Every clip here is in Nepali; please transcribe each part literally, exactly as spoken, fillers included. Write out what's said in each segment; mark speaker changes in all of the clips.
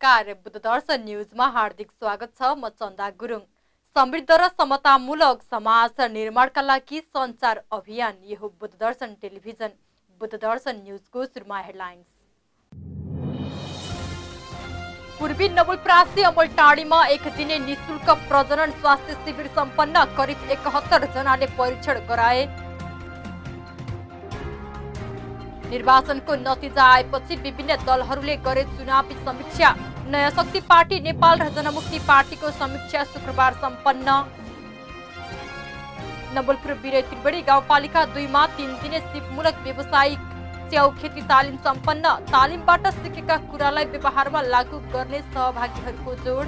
Speaker 1: नमस्कार, बुद्धदर्शन न्यूजमा हार्दिक स्वागत छ। म चन्दा गुरुङ। समृद्ध र समतामूलक समाज निर्माणका लागि सञ्चार अभियान। यो हो बुद्धदर्शन टेलिभिजन। बुद्धदर्शन न्यूजको सुरुमा हेडलाइन्स। पूर्वी नवलपरासी अमलटाढीमा एक दिने निशुल्क प्रजनन स्वास्थ्य शिविर सम्पन्न। करिब एकहत्तर जनाले परीक्षण गराए। निर्वाचनको नतिजा आएपछि विभिन्न दलहरूले गरे चुनावी समीक्षा। नयाँ शक्ति पार्टी नेपाल र जनमुक्ति पार्टीको समीक्षा शुक्रबार सम्पन्न। नवलपुर बिरे त्रिवेणी गाउँपालिका दुईमा तीन दिने सिपमूलक व्यावसायिक च्याउ खेती तालिम सम्पन्न। तालिमबाट सिकेका कुरालाई व्यवहारमा लागू गर्ने सहभागीहरूको जोड।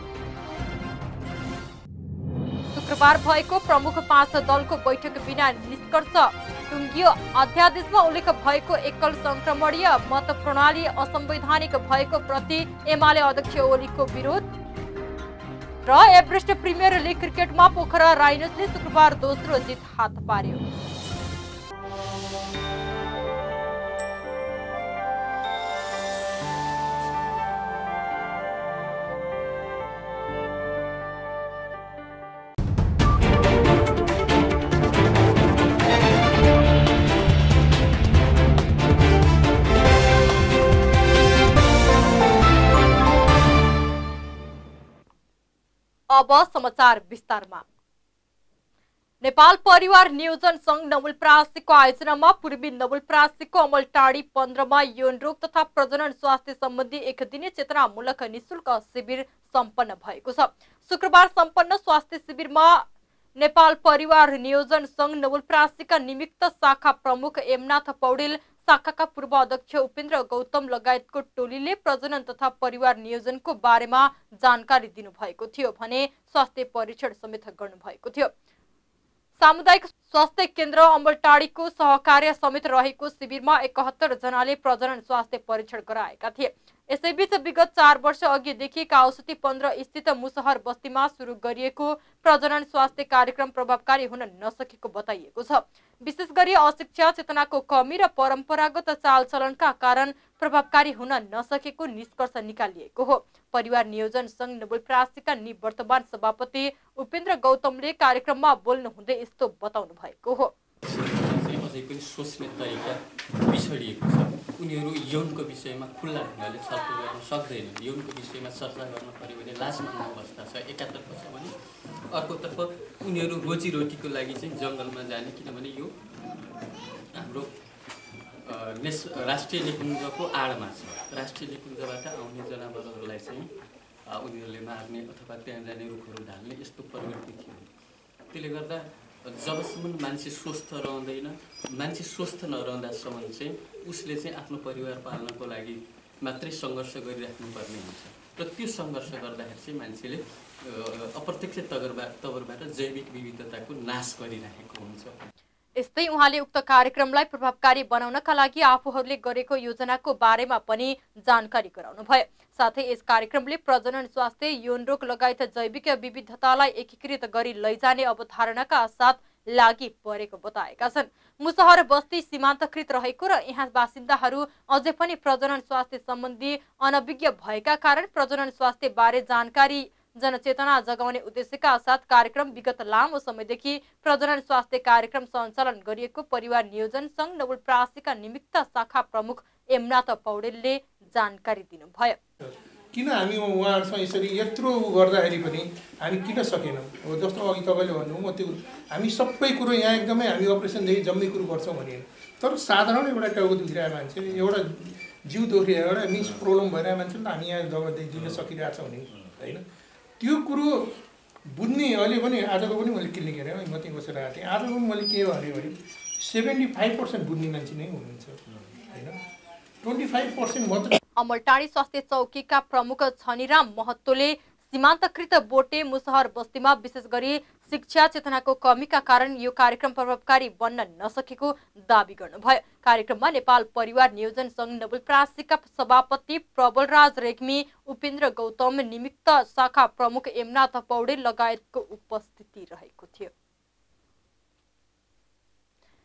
Speaker 1: शुक्रबार भएको प्रमुख पाँच दलको बैठक बिना निष्कर्ष टुङ्गियो। अध्यादेशमा उल्लेख भएको एकल संक्रमणीय मत प्रणाली असंवैधानिक भएको प्रति एमाले अध्यक्ष ओलीको विरोध। र एभरेस्ट प्रिमियर लिग क्रिकेटमा पोखरा राइनर्सले शुक्रबार दोस्रो जित हात पार्यो। अब समाचार विस्तारमा। नेपाल परिवार नियोजन संघ नवलपरासीको आयोजनामा पूर्वी नवलपरासीको अमलटाढी पन्ध्रमा यौन रोग तथा प्रजनन स्वास्थ्य सम्बन्धी एक दिने चेतनामूलक निशुल्क शिविर सम्पन्न भएको छ। शुक्रबार सम्पन्न स्वास्थ्य शिविरमा नेपाल परिवार नियोजन संघ नवलपरासीका निमित्त शाखा प्रमुख एमनाथ पौडेल, शाखाका पूर्व अध्यक्ष उपेन्द्र गौतम लगायतको टोलीले प्रजनन तथा परिवार नियोजनको बारेमा जानकारी दिनुभएको थियो भने स्वास्थ्य परीक्षण समेत गर्नुभएको थियो। सामुदायिक स्वास्थ्य केन्द्र अमलटाढीको सहकार्य समेत रहेको शिविरमा एकहत्तर जनाले प्रजनन स्वास्थ्य परीक्षण गराएका थिए। यसैबीच विगत चार वर्ष अघिदेखि काउसती पन्ध्र स्थित मुसहर बस्तीमा सुरु गरिएको प्रजनन स्वास्थ्य कार्यक्रम प्रभावकारी हुन नसकेको बताइएको छ। विशेष गरी अशिक्षा, चेतनाको कमी र परम्परागत चालचलनका कारण प्रभावकारी हुन नसकेको निष्कर्ष निकालिएको हो। परिवार नियोजन संघ नवलपरासीका निवर्तमान सभापति उपेन्द्र गौतमले कार्यक्रममा बोल्नु हुँदै यस्तो बताउनु भएको हो।
Speaker 2: अझै पनि सोच्ने तरिका बिछडिएको छ। उनीहरू यौनको विषयमा खुल्ला ढङ्गले छलफल गर्न सक्दैनन्। यौनको विषयमा चर्चा गर्न पर्यो भने लाज मान्ने अवस्था छ एकातर्फ छ भने अर्कोतर्फ उनीहरू रोजीरोटीको लागि चाहिँ जङ्गलमा जाने, किनभने यो हाम्रो नेस राष्ट्रिय निकुञ्जको आडमा छ। राष्ट्रिय निकुञ्जबाट आउने जनावरहरूलाई चाहिँ उनीहरूले मार्ने अथवा त्यहाँ जाने रुखहरू ढाल्ने यस्तो प्रवृत्ति थियो। त्यसले गर्दा जबसम्म मान्छे स्वस्थ रहँदैन, मान्छे स्वस्थ नरहँदासम्म चाहिँ उसले चाहिँ आफ्नो परिवार पाल्नको लागि मात्रै सङ्घर्ष गरिराख्नुपर्ने हुन्छ र त्यो सङ्घर्ष गर्दाखेरि चाहिँ मान्छेले अप्रत्यक्ष तवरबाट तवरबाट जैविक विविधताको नाश गरिराखेको हुन्छ।
Speaker 1: यस्तै उहाँले उक्त कार्यक्रमलाई प्रभावकारी बनाउनका लागि आफूहरूले गरेको योजनाको बारेमा पनि जानकारी गराउनु भयो। साथै यस कार्यक्रमले प्रजनन स्वास्थ्य, यौन रोग लगायत जैविक विविधतालाई एकीकृत गरी लैजाने अवधारणाका साथ लागि परेको बताएका छन्। मुसहर बस्ती सीमान्तकृत रहेको र यहाँ बासिन्दाहरू अझै पनि प्रजनन स्वास्थ्य सम्बन्धी अनभिज्ञ भएका कारण प्रजनन स्वास्थ्य बारे जानकारी जनचेतना जगाउने उद्देश्यका साथ कार्यक्रम विगत लामो समयदेखि प्रजनन स्वास्थ्य कार्यक्रम सञ्चालन गरिएको परिवार नियोजन संघ नवलपरासीका निमित्त शाखा प्रमुख एमनाथ पौडेलले जानकारी दिनुभयो।
Speaker 3: किन हामी उहाँहरूसँग यसरी यत्रो गर्दाखेरि पनि हामी किन सकेनौँ? अब जस्तो अघि तपाईँले भन्नुभयो, म त्यो हामी सबै कुरो यहाँ एकदमै हामी अपरेसनदेखि जम्मै कुरो गर्छौँ भने, तर साधारण एउटा टाउको दुखिरहेको मान्छे, एउटा जिउ दुखिरहेको, एउटा मिस प्रब्लम भइरहेको मान्छे त हामी यहाँ दबाईदेखि दिन सकिरहेछौँ नि, होइन? त्यो कुरो बुझ्ने अहिले पनि आजको पनि मैले क्लिनिक हेरेँ, म त्यहीँ बसेर आएको थिएँ। आजको पनि मैले के भनेँ भने सेभेन्टी फाइभ पर्सेन्ट बुझ्ने मान्छे नै हुनुहुन्छ, होइन? ट्वेन्टी फाइभ पर्सेन्ट मात्र।
Speaker 1: अमलटाढी स्वास्थ्य चौकीका प्रमुख छनिराम महतोले सीमान्तकृत बोटे मुसहर बस्तीमा विशेष गरी शिक्षा चेतनाको कमीका कारण यो कार्यक्रम प्रभावकारी बन्न नसकेको दावी गर्नुभयो। कार्यक्रममा नेपाल परिवार नियोजन संघ नवलपरासीका सभापति प्रबलराज रेग्मी, उपेन्द्र गौतम, निमित्त शाखा प्रमुख एमनाथ पौडेल लगायतको उपस्थिति रहेको थियो।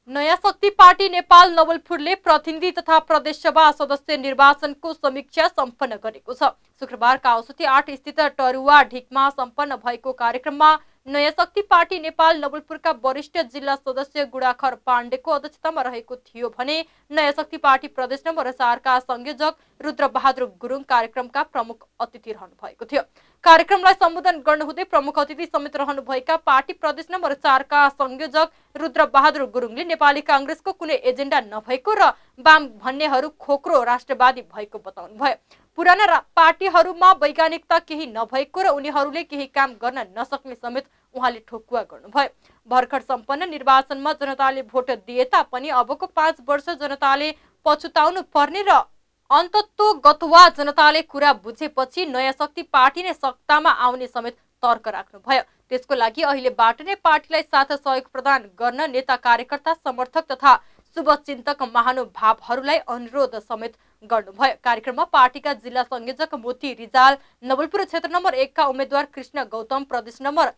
Speaker 1: नयाँ शक्ति पार्टी नेपाल नवलपुरले प्रतिनिधि तथा प्रदेशसभा सदस्य निर्वाचनको समीक्षा सम्पन्न गरेको छ। शुक्रबार काउसुती आठ स्थित टरुवा ढिकमा सम्पन्न भएको कार्यक्रममा नयाँ शक्ति पार्टी नेपाल नवलपुरका वरिष्ठ जिल्ला सदस्य गुडाखर पाण्डेको अध्यक्षतामा रहेको थियो भने नयाँ शक्ति पार्टी प्रदेश नम्बर चारका संयोजक रुद्रबहादुर गुरुङ कार्यक्रमका प्रमुख अतिथि रहनु भएको थियो। कार्यक्रमलाई सम्बोधन गर्नुहुँदै प्रमुख अतिथि समेत रहनुभएका पार्टी प्रदेश नम्बर चारका संयोजक रुद्रबहादुर गुरुङले नेपाली कांग्रेसको कुनै एजेन्डा नभएको र वाम भन्नेहरू खोक्रो राष्ट्रवादी भएको बताउनुभयो। पुराना पार्टीहरूमा वैज्ञानिकता केही नभएको र उनीहरूले केही काम गर्न नसक्ने समेत उहाँले ठोकुवा गर्नुभयो। भर्खर सम्पन्न निर्वाचनमा जनताले भोट दिए तापनि अबको पाँच वर्ष जनताले पछुताउनु पर्ने र अन्तत्वगतवा जनताले कुरा बुझेपछि नयाँ शक्ति पार्टी नै सत्तामा आउने समेत तर्क राख्नुभयो। त्यसको लागि अहिलेबाट नै पार्टीलाई साथ सहयोग प्रदान गर्न नेता कार्यकर्ता समर्थक तथा शुभचिन्तक महानुभावहरूलाई अनुरोध समेत गर्नुभयो। कार्यक्रममा पार्टीका जिल्ला संयोजक मोती रिजाल, नवलपुर क्षेत्र नम्बर एक का उम्मेद्वार कृष्ण गौतम, प्रदेश नम्बर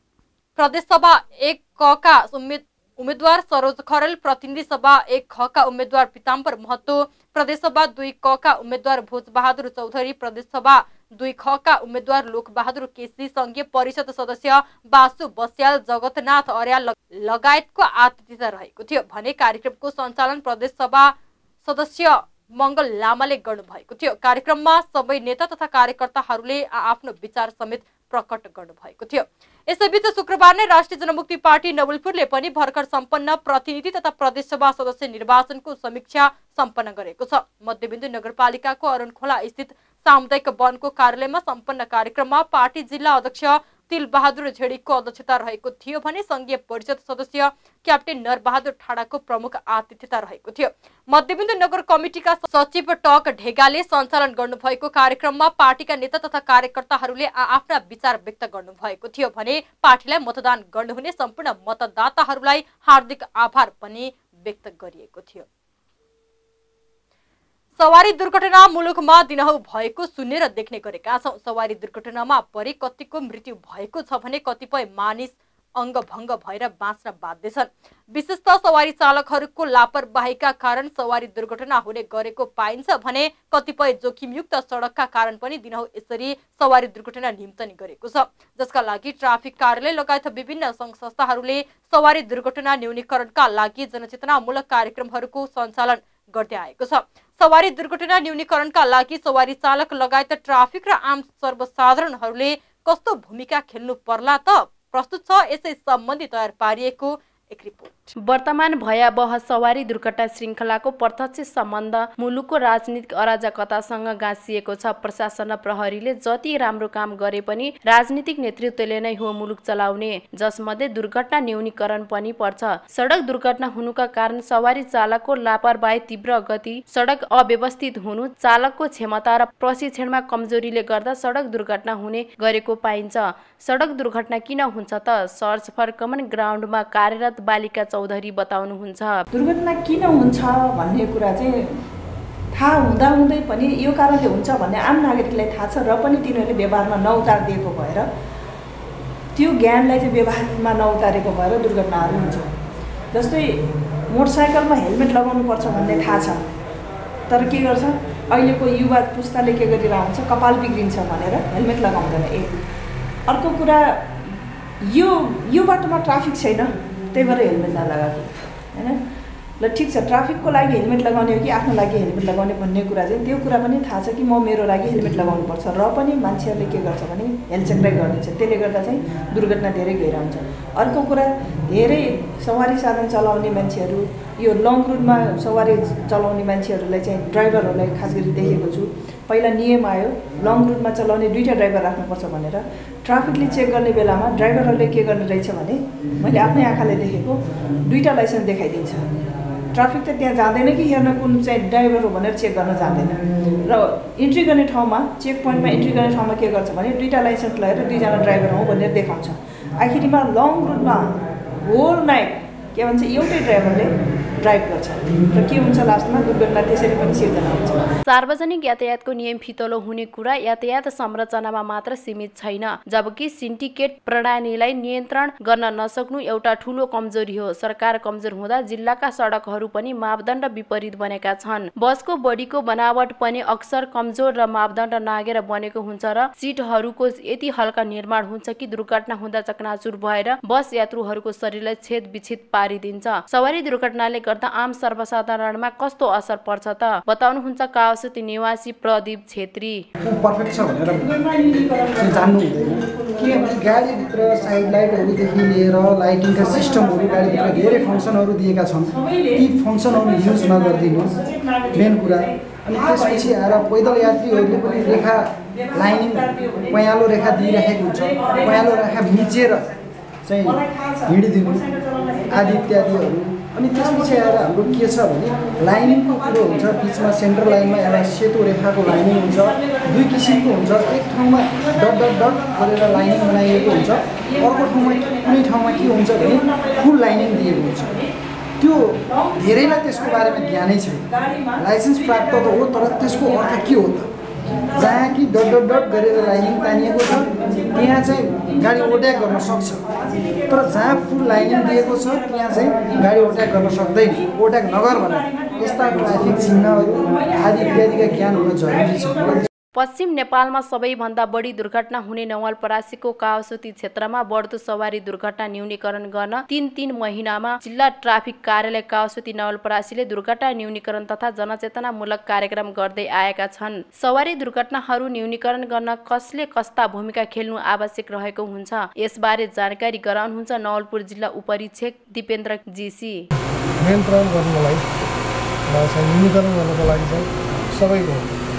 Speaker 1: प्रदेश सभा एक क का उम्मेद्वार सरोज खरेल, प्रतिनिधि सभा एक ख का उम्मेद्वार पिताम्बर महतो, प्रदेश सभा दुई क का उम्मेद्वार भोजबहादुर चौधरी, प्रदेश सभा दुई ख का उम्मेद्वार लोकबहादुर केसी, संघीय परिषद सदस्य बासु बस्याल, जगतनाथ अर्याल लगायतको आतिथ्यता रहेको थियो भने कार्यक्रमको सञ्चालन प्रदेश सभा सदस्य मंगल लामाले गर्नुभएको थियो। कार्यक्रममा सबै नेता तथा कार्यकर्ताहरूले आफ्नो विचार समेत प्रकट गर्नुभएको थियो। यसैबीच शुक्रबार नै राष्ट्रिय जनमुक्ति पार्टी नवलपुरले पनि भर्खर सम्पन्न प्रतिनिधि तथा प्रदेशसभा सदस्य निर्वाचनको समीक्षा सम्पन्न गरेको छ। मध्यबिन्दु नगरपालिकाको अरुणखोला स्थित सामुदायिक वनको कार्यालयमा सम्पन्न कार्यक्रममा पार्टी जिल्ला अध्यक्ष तिलबहादुर झेडीको अध्यक्षता रहेको थियो भने संघीय परिषद सदस्य क्याप्टेन नरबहादुर ठाडाको प्रमुख आतिथ्यता रहेको थियो। मध्यबिन्दु नगर कमिटिका सचिव टक ढेगाले सञ्चालन गर्नुभएको कार्यक्रममा पार्टीका नेता तथा कार्यकर्ताहरूले आफ्ना विचार व्यक्त गर्नुभएको थियो भने पार्टीलाई मतदान गर्नुहुने सम्पूर्ण मतदाताहरूलाई हार्दिक आभार पनि व्यक्त गरिएको थियो। सवारी दुर्घटना मुलुकमा दिनहौ भएको सुन्ने र देख्ने गरेका छौं। सवारी दुर्घटनामा परि कतिको मृत्यु भएको छ भने कतिपय मानिस अंगभंग भएर बाँच्न बाध्य छन्। विशेषतः सवारी चालकहरूको लापरवाहीका कारण सवारी दुर्घटना हुने गरेको पाइन्छ भने कतिपय जोखिमयुक्त सडकका कारण पनि दिनहौ यसरी सवारी दुर्घटना निम्तने गरेको छ, जसका लागि ट्राफिक कार्यालय लगायत विभिन्न संघ संस्थाहरूले सवारी दुर्घटना न्यूनीकरणका लागि जनचेतनामूलक कार्यक्रमहरूको सञ्चालन गर्दै आएको छ। सवारी दुर्घटना न्यूनीकरणका लागि सवारी चालक लगायत ट्राफिक र आम सर्वसाधारणहरूले कस्तो भूमिका खेल्नु पर्ला त प्रस्तुत छ यसै सम्बन्धी तयार पारिएको एक रिपोर्ट।
Speaker 4: वर्तमान भयावह सवारी दुर्घटना श्रृङ्खलाको प्रत्यक्ष सम्बन्ध मुलुकको राजनीतिक अराजकतासँग गाँसिएको छ। प्रशासन र प्रहरीले जति राम्रो काम गरे पनि राजनीतिक नेतृत्वले नै हो मुलुक चलाउने, जसमध्ये दुर्घटना न्यूनीकरण पनि पर्छ। सडक दुर्घटना हुनुका कारण सवारी चालकको लापरवाही, तीव्र गति, सडक अव्यवस्थित हुनु, चालकको क्षमता र प्रशिक्षणमा कमजोरीले गर्दा सडक दुर्घटना हुने गरेको पाइन्छ। सडक दुर्घटना किन हुन्छ त? सर्च फर कमन ग्राउन्डमा कार्यरत बालिका चौधरी बताउनुहुन्छ।
Speaker 5: दुर्घटना किन हुन्छ भन्ने कुरा चाहिँ थाहा हुँदा हुँदै पनि यो कारणले हुन्छ भन्ने आम नागरिकलाई थाहा छ र पनि तिनीहरूले व्यवहारमा नउतार दिएको भएर, त्यो ज्ञानलाई चाहिँ व्यवहारमा नउतारेको भएर दुर्घटनाहरू हुन्छ। जस्तै मोटरसाइकलमा हेलमेट लगाउनु पर्छ भन्ने थाहा छ, तर के गर्छ अहिलेको युवा पुस्ताले के गरिरहेको हुन्छ, कपाल बिग्रिन्छ भनेर हेलमेट लगाउँदैन। एक अर्को कुरा, यो यो बाटोमा ट्राफिक छैन त्यही भएर हेलमेट नलगाएको हैन। ल ठिक छ, ट्राफिकको लागि हेलमेट लगाउने हो कि आफ्नो लागि हेलमेट लगाउने भन्ने कुरा चाहिँ त्यो कुरा पनि थाहा छ कि म मेरो लागि हेलमेट लगाउनु पर्छ, र पनि मान्छेहरूले के गर्छ भने हेलचेक्राइ गरिदिन्छ। त्यसले गर्दा चाहिँ दुर्घटना धेरै गएर हुन्छ। अर्को कुरा, धेरै सवारी साधन चलाउने मान्छेहरू, यो लङ रुटमा सवारी चलाउने मान्छेहरूलाई चाहिँ ड्राइभरहरूलाई खास गरी देखेको छु, पहिला नियम आयो लङ रुटमा चलाउने दुईवटा ड्राइभर राख्नुपर्छ भनेर। ट्राफिकले चेक गर्ने बेलामा ड्राइभरहरूले के गर्ने रहेछ भने, मैले आफ्नै आँखाले देखेको, दुईवटा लाइसेन्स देखाइदिन्छ। ट्राफिक त त्यहाँ जाँदैन कि हेर्न कुन चाहिँ ड्राइभर हो भनेर चेक गर्न जाँदैन, र इन्ट्री गर्ने ठाउँमा, चेक पोइन्टमा इन्ट्री गर्ने ठाउँमा के गर्छ भने दुईवटा लाइसेन्स लगाएर दुईजना ड्राइभर हो भनेर देखाउँछ। आखिरीमा लङ रुटमा होल नाइट के भन्छ, एउटै ड्राइभरले ड्राइभ गर्छ र के हुन्छ लास्टमा दुर्घटना त्यसरी पनि सिर्जना हुन्छ।
Speaker 4: सार्वजनिक यातायातको नियम फितलो हुने कुरा यातायात संरचनामा मात्र सीमित छैन, जबकि सिन्डिकेट प्रणालीलाई नियन्त्रण गर्न नसक्नु एउटा ठूलो कमजोरी हो। सरकार कमजोर हुँदा जिल्लाका सडकहरू पनि मापदण्ड विपरीत बनेका छन्। बसको बडीको बनावट पनि अक्सर कमजोर र मापदण्ड नागेर बनेको हुन्छ र सिटहरूको यति हल्का निर्माण हुन्छ कि दुर्घटना हुँदा चकनाचुर भएर बस यात्रुहरूको शरीरलाई छेद विच्छेद पारिदिन्छ। सवारी दुर्घटनाले गर्दा आम सर्वसाधारणमा कस्तो असर पर्छ त, बताउनुहुन्छ काउसती निवासी प्रदीप छेत्री।
Speaker 6: पर्फेक्ट छ भनेर जान्नु हुँदैन किनभने गाडीभित्र साइड लाइटहरूदेखि लिएर लाइटिङका सिस्टमहरू गाडीभित्र धेरै फङ्सनहरू दिएका छन्, ती फङ्सनहरू युज नगरिदिनु मेन कुरा। अनि त्यसपछि आएर पैदल यात्रीहरूले पनि रेखा लाइनिङ पयालो रेखा दिइराखेको हुन्छ, पयालो रेखा मिचेर चाहिँ हिँडिदिनु आदि इत्यादिहरू। अनि त्यसपछि आएर हाम्रो के छ भने लाइनिङको कुरो हुन्छ, बिचमा सेन्टर लाइनमा एउटा सेतो रेखाको लाइनिङ हुन्छ, दुई किसिमको हुन्छ। एक ठाउँमा डट डट डट गरेर लाइनिङ बनाइएको हुन्छ, अर्को ठाउँमा कुनै ठाउँमा के हुन्छ भने फुल लाइनिङ दिएको हुन्छ। त्यो धेरैलाई त्यसको बारेमा ज्ञानै छैन। लाइसेन्स प्राप्त त हो तर त्यसको अर्थ के हो त? जहाँ कि डट डट डट गरेर लाइनिङ तानिएको छ त्यहाँ चाहिँ गाडी ओट्याक गर्न सक्छ, तर जहाँ फुल लाइनिङ दिएको छ त्यहाँ चाहिँ गाडी ओट्याक गर्न सक्दैन। ओट्याक नगर भनेर यस्ता ट्राफिक चिन्हहरू आदि इत्यादिका ज्ञान हुन जरुरी छ।
Speaker 4: पश्चिम नेपालमा सबैभन्दा बढी दुर्घटना हुने नवलपरासीको काउसती क्षेत्रमा बढ्दो सवारी दुर्घटना न्यूनीकरण गर्न तीन तीन महिनामा जिल्ला ट्राफिक कार्यालय काउसती नवलपरासीले दुर्घटना न्यूनीकरण तथा जनचेतनामूलक कार्यक्रम गर्दै आएका छन्। सवारी दुर्घटनाहरू न्यूनीकरण गर्न कसले कस्ता भूमिका खेल्नु आवश्यक रहेको हुन्छ, यसबारे जानकारी गराउनुहुन्छ नवलपुर जिल्ला उपरीक्षक दिपेन्द्र जीसी।
Speaker 7: नियन्त्रण गर्नलाई न्यूनीकरण गर्नको लागि चाहिँ सबैको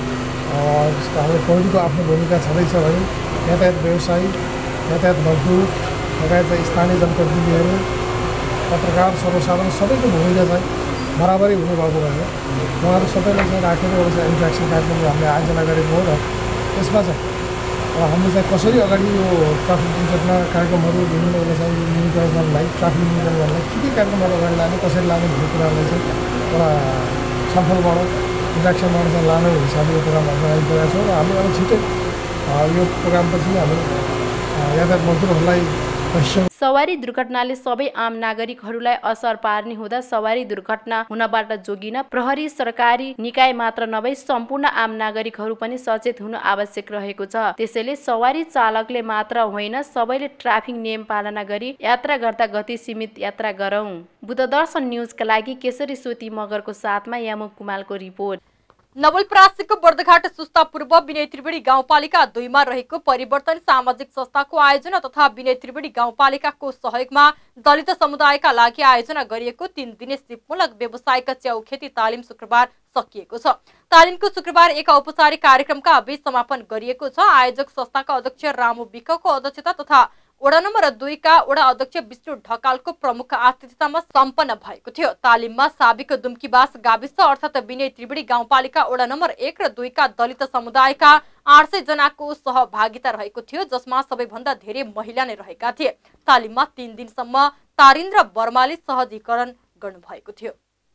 Speaker 7: हाम्रो पौडीको आफ्नो भूमिका छँदैछ भने यातायात व्यवसायी, यातायात मजदुर लगायत चाहिँ स्थानीय जनप्रतिनिधिहरू, पत्रकार, सर्वसाधारण सबैको भूमिका चाहिँ बराबरै हुनुभएको भयो। उहाँहरू सबैलाई चाहिँ राखेर एउटा चाहिँ इन्ट्रेक्सन कार्यक्रम हामीले आयोजना गरेको हो र त्यसमा चाहिँ हामीले चाहिँ कसरी अगाडि यो ट्राफिक दुर्घटना कार्यक्रमहरू विभिन्न एउटा चाहिँ न्यूनीकरण गर्नलाई, ट्राफिक न्यूनीकरण गर्नलाई के के कार्यक्रमहरू अगाडि लाने, कसरी लाने भन्ने कुराहरूलाई चाहिँ एउटा छलफलबाट इन्ट्रेक्सनबाट चाहिँ लाने हिसाबले यो प्रोग्रामहरू आइरहेको छौँ र हामीले अब छिटै यो प्रोग्रामपछि हामी यातायात मजदुरहरूलाई प्रशिक्षण।
Speaker 4: सवारी दुर्घटनाले सबै आम नागरिकहरूलाई असर पार्ने हुँदा सवारी दुर्घटना हुनबाट जोगिन प्रहरी, सरकारी निकाय मात्र नभई सम्पूर्ण आम नागरिकहरू पनि सचेत हुनु आवश्यक रहेको छ। त्यसैले सवारी चालकले मात्र होइन सबैले ट्राफिक नियम पालना गरी यात्रा गर्दा गति सीमित यात्रा गरौँ। बुद्धदर्शन न्युजका लागि केशरी सोती मगरको साथमा यामुक कुमालको रिपोर्ट।
Speaker 1: नवलपरासीको बर्दघाट सुस्ता पूर्व विनय त्रिवेणी गाउँपालिका दुईमा रहेको परिवर्तन सामाजिक संस्थाको आयोजना तथा विनय त्रिवेणी गाउँपालिकाको सहयोगमा दलित समुदायका लागि आयोजना गरिएको तीन दिने सिपमूलक व्यावसायिक च्याउ खेती तालिम शुक्रबार सकिएको छ। तालिमको शुक्रबार एक औपचारिक कार्यक्रमका बीच समापन गरिएको छ। आयोजक संस्थाका अध्यक्ष रामु विकको अध्यक्षता तथा वडा नम्बर दुई का वडा अध्यक्ष विष्णु ढकालको प्रमुख आतिथ्यतामा सम्पन्न भएको थियो। तालिममा साबिक दुम्कीबास गाविस अर्थात् विनय त्रिवेणी गाउँपालिका वडा नम्बर एक र दुई का दलित समुदायका आठ सय जनाको सहभागिता रहेको थियो, जसमा सबैभन्दा धेरै महिला नै रहेका थिए। तालिममा तीन दिनसम्म तारिन्द्र वर्माले सहजीकरण गर्नुभएको थियो।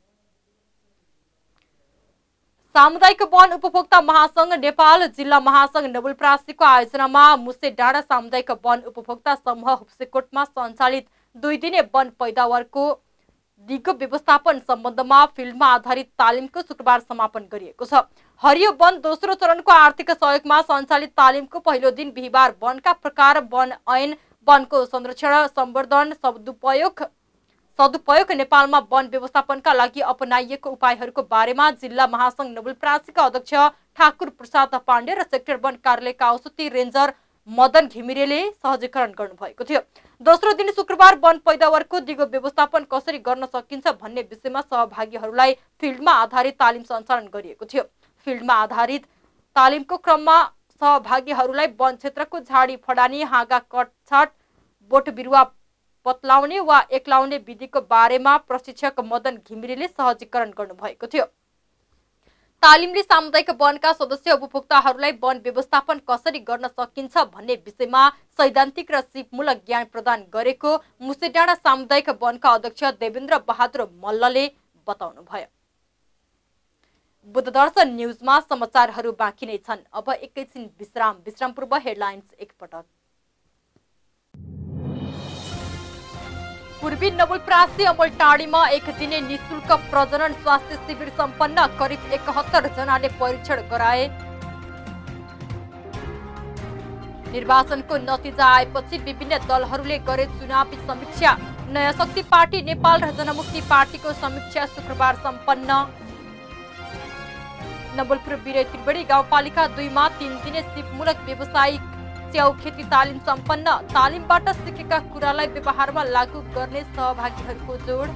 Speaker 1: सामुदायिक वन उपभोक्ता महासंघ नेपाल जिल्ला महासंघ नवलपरासीको आयोजनामा मुसे डाँडा सामुदायिक वन उपभोक्ता समूह हुप्सेकोटमा सञ्चालित दुई दिने वन पैदावारको दिगो व्यवस्थापन सम्बन्धमा फिल्डमा आधारित तालिमको शुक्रबार समापन गरिएको छ। हरियो वन दोस्रो चरणको आर्थिक सहयोगमा सञ्चालित तालिमको पहिलो दिन बिहिबार वनका प्रकार, वन ऐन, वनको संरक्षण, संवर्धन, सदुपयोग सदुपयोग नेपालमा वन व्यवस्थापनका लागि अपनाइएको उपायहरूको बारेमा जिल्ला महासंघ नवलपरासीका अध्यक्ष ठाकुर प्रसाद पाण्डे र सेक्टर वन कार्यालय काउसती रेन्जर मदन घिमिरेले सहजीकरण गर्नुभएको थियो। दोस्रो दिन शुक्रबार वन पैदावारको दिगो व्यवस्थापन कसरी गर्न सकिन्छ भन्ने विषयमा सहभागीहरूलाई फिल्डमा आधारित तालिम सञ्चालन गरिएको थियो। फिल्डमा आधारित तालिमको क्रममा सहभागीहरूलाई वन क्षेत्रको झाडी फडानी, हाँगा कटछाट, बोट बिरुवा पत्लाउने वा एक्लाउने विधिको बारेमा प्रशिक्षक मदन घिमिरेले सहजीकरण गर्नुभएको थियो। तालिमले सामुदायिक वनका सदस्य उपभोक्ताहरूलाई वन व्यवस्थापन कसरी गर्न सकिन्छ भन्ने विषयमा सैद्धान्तिक र सिपमूलक ज्ञान प्रदान गरेको मुसेडाँडा सामुदायिक वनका अध्यक्ष देवेन्द्र बहादुर मल्लले बताउनुभयो। बुद्धदर्शन न्यूजमा समाचारहरू बाँकी नै छन्। अब एकैछिन विश्राम विश्राम पूर्व हेडलाइन्स एकपटक। पूर्वी नवलपरासी अमलटाढीमा एक दिने निशुल्क प्रजनन स्वास्थ्य शिविर सम्पन्न। करिब एकहत्तर जनाले परीक्षण गराए। निर्वाचनको नतिजा आएपछि विभिन्न दलहरूले गरे चुनावी समीक्षा। नयाँ शक्ति पार्टी नेपाल र जनमुक्ति पार्टीको समीक्षा शुक्रबार सम्पन्न। नवलपुर बिरे त्रिवेणी गाउँपालिका दुईमा तीन दिने सिपमूलक व्यावसायिक च्याउ खेती तालिम सम्पन्न। तालिमबाट सिकेका कुरालाई व्यवहारमा लागू गर्ने सहभागीहरूको जोड।